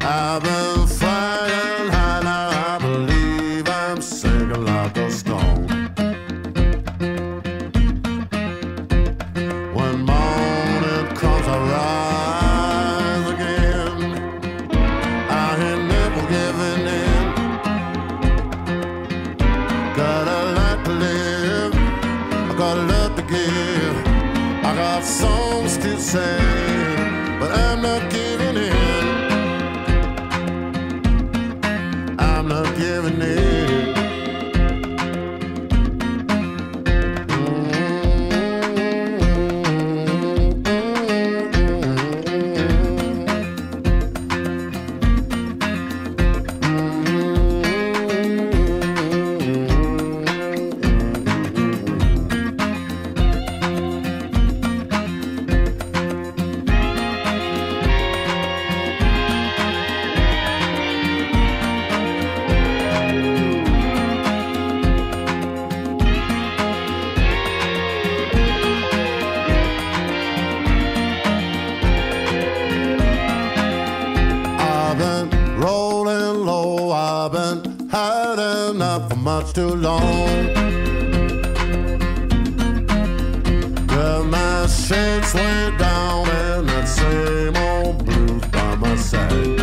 I've been flying high now, I believe I'm sinking like a stone. When morning comes, I rise again. I ain't never giving in. Got a lot to live, I got a lot to give. I got songs to sing, but I'm not giving in. I'm not giving in. Rolling low, I've been hiding up for much too long. Got my shades way down and that same old blues by my side.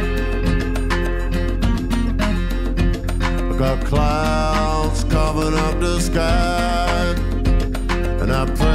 I got clouds covering up the sky, and I pray